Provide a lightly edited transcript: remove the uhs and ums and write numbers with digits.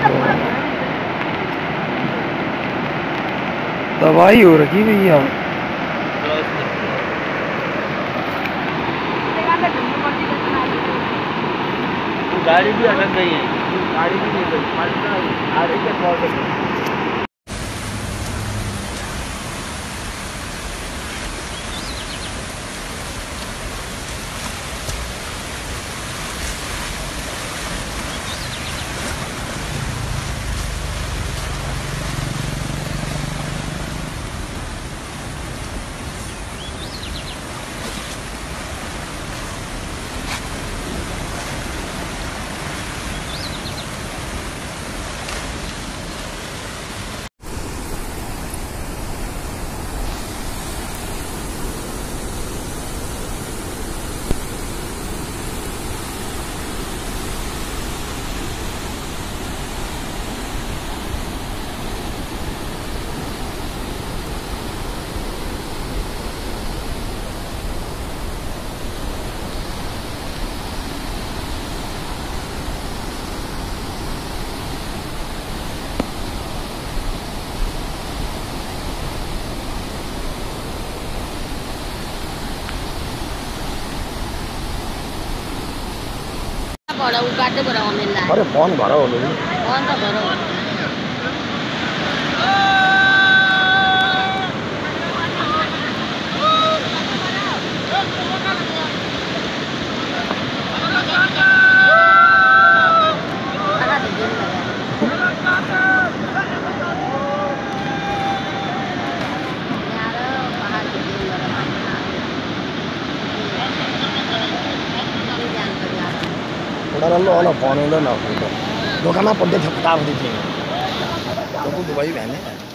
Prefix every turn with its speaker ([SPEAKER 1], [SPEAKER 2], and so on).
[SPEAKER 1] दवाई हो रखी भैया।
[SPEAKER 2] गाड़ी भी अटक गई है, गाड़ी भी नहीं गई, आ रही है।
[SPEAKER 3] बड़ा उगाटे बड़ा हमें ला।
[SPEAKER 1] अरे फोन भरा हो लोग।
[SPEAKER 3] फोन तो भरो।
[SPEAKER 1] वाला फोन ना दुकान पड़ते थे, दुबई बहने